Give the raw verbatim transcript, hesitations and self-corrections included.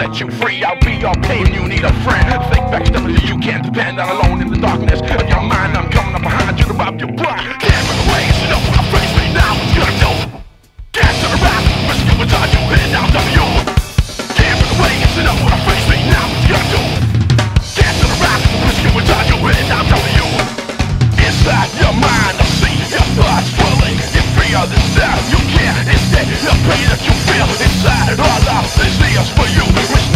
set you free. I'll be okay when you need a friend. Think back to me, you can't depend on alone in the darkness of your mind. I'm coming up behind you to rob your blood. Can't run away, you know what I face me now. What you gonna do? Can't turn around, risk it with all you hit out of you. Can't run away, you know what I face me now. What you gonna do? Can't turn around, risk it with all you hit out of you. Inside your mind, I see your thoughts swirling. You feel this sound, you can't escape the pain that you feel inside. All of this is for you.